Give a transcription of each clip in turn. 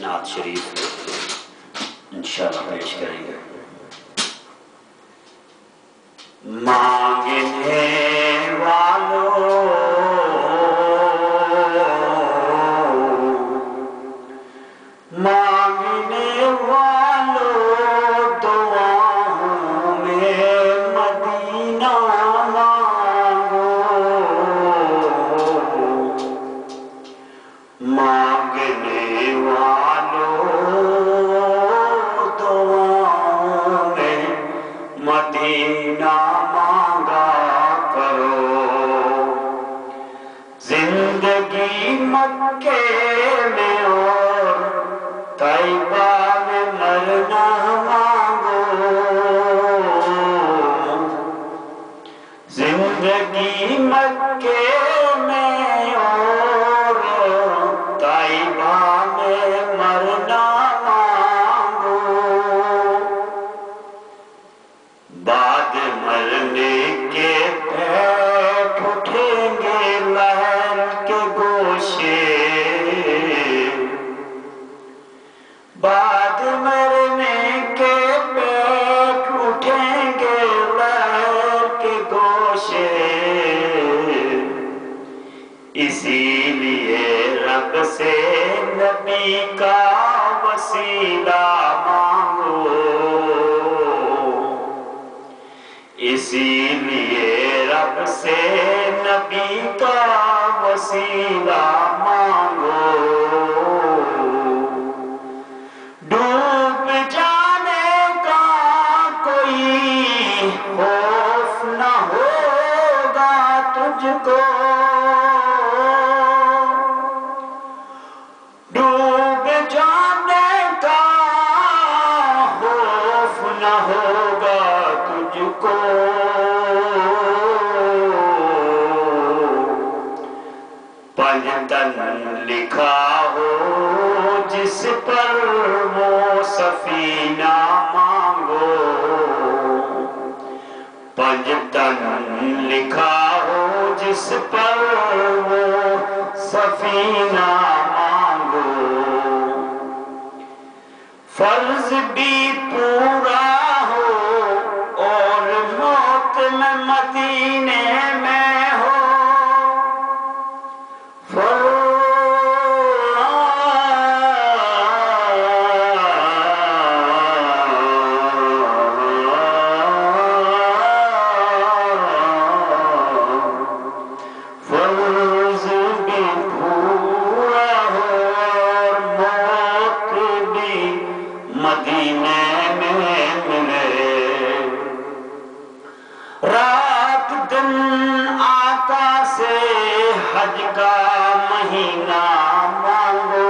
نعت شریف انشاءاللہ پیش کریں گے۔ مانگنے والوں مانگنے والوں دعاؤں میں مدینہ مانگو، مانگنے والوں دعاؤں میں مدینہ مانگا کرو، زندگی مکے میں اور طیبہ میں مرنا مانگو، زندگی مکے میں اور طیبہ میں مرنا مانگو، بعد مرنے کے بیٹھ اٹھیں گے لہر کے گوشے، بعد مرنے کے بیٹھ اٹھیں گے لہر کے گوشے، اسی لیے رب سے نبی کا وسیلہ مانگو، اسی لیے رب سے نبی کا وسیلہ مانگو، ڈوب جانے کا کوئی خوف نہ ہوگا تجھ کو، ڈوب جانے کا خوف نہ ہوگا تجھ کو، پنجتن لکھا ہو جس پر وہ سفینہ مانگو، پنجتن لکھا ہو جس پر وہ سفینہ مانگو، فرض بھی پورا ہو اور موت میں مدینے میں ہو، فرض بھی پورا ہو اور موت بھی مدینے میں ملے، رات دن آقا سے حج کا مہینہ مانگو،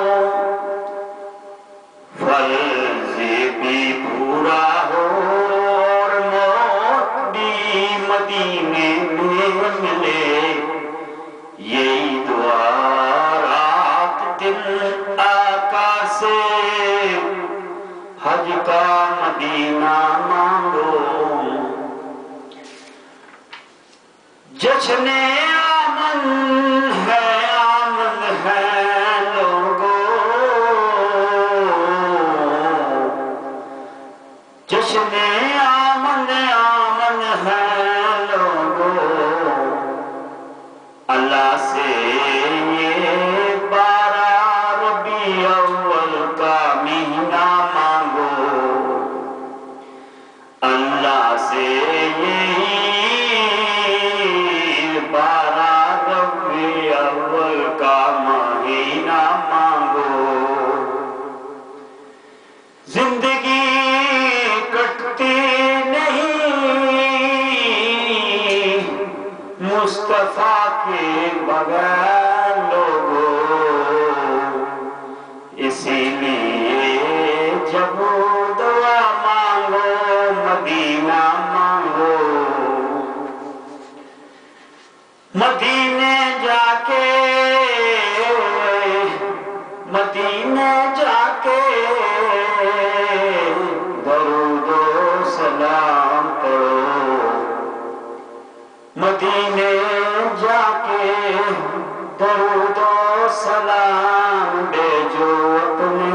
فرض بھی پورا ہو اور موت بھی مدینے میں ملے، یہی دعا رات دن آقا سے حج کا مدینہ مانگو، جشن آمن ہے لوگو، جشن آمن ہے لوگو، اللہ سے یہ 12 ربیع اول کا مہینہ مانگو، اللہ سے یہی 12 ربیع اول کا مہینہ مانگو، زندگی کٹتی نہیں مصطفیٰ کے بغیر لوگو، اسی لیے جب دعا مانگو مدینہ مانگو، مدینے جا کے درود و سلام پڑھو، مدینے جا کے درود و سلام بھیجو اپنے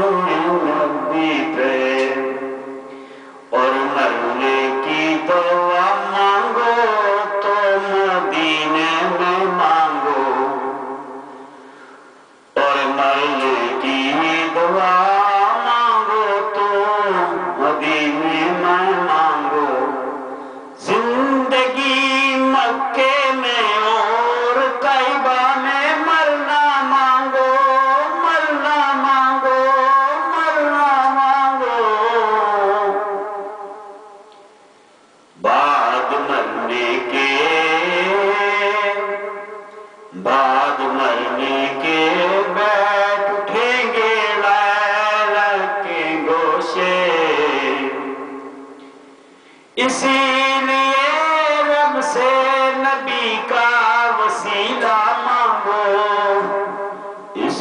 نبی کا وسیلہ مانگو اس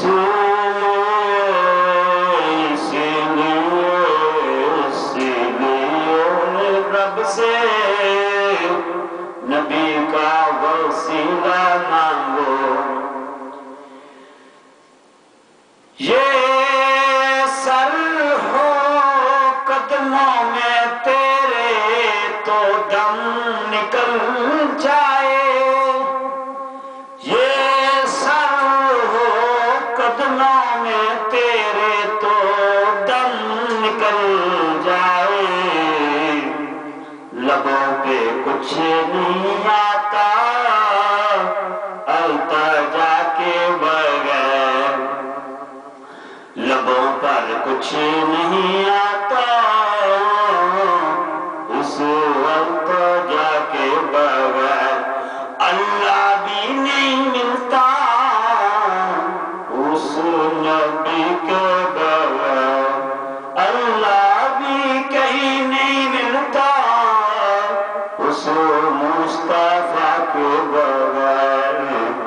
لیے رب سے نبی کا وسیلہ مانگو یہ سر ہو قدموں میں تیرے تو دم نکل جائے یہ سر ہو قدموں میں تیرے تو دم نکل جائے لبوں پہ کچھ نہیں آتا التجا کے بغیر لبوں پر کچھ نہیں آتا اس التجا کے بغیر اللہ بھی نہیں ملتا اس نبی کے بغیر اللہ بھی کہیں نہیں ملتا اس مصطفیٰ کے بغیر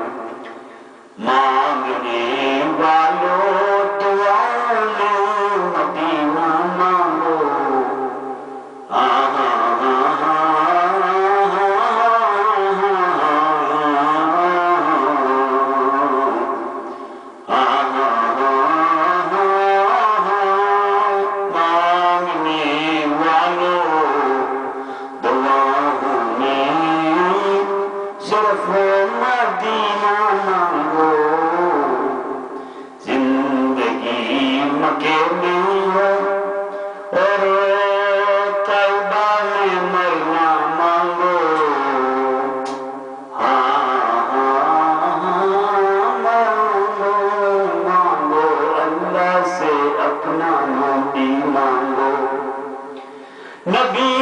مانگنے والوں دعاؤں میں مدینہ مانگو مدینہ مانگو زندگی مکے میں ہو اور طیبہ میں مرنا مانگو مانگو اللہ سے اپنا نبی مانگو نبی